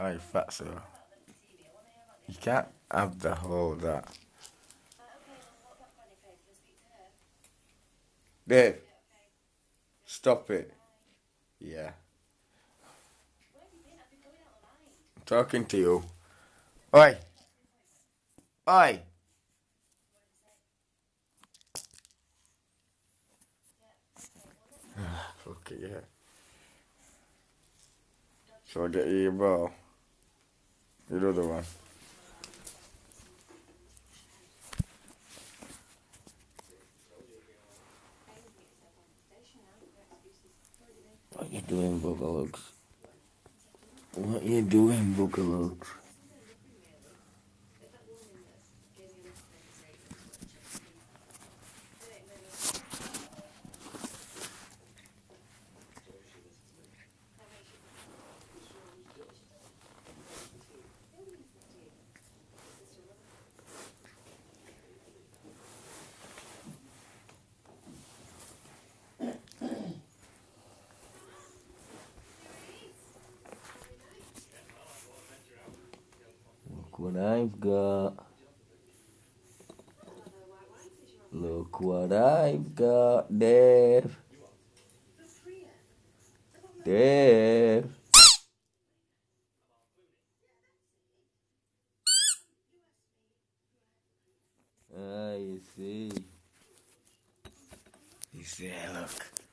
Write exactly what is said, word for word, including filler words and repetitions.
Hey, fatso. You can't have the whole of that. Dave, stop it. Yeah. I'm talking to you. Oi! Oi! Fuck it, yeah. Shall I get you your ball? Your other one. What you doing, Boogalugs? What you doing, Boogalugs? Look what I've got. Look what I've got, Dave. Dave. Ah, you see. You see, look.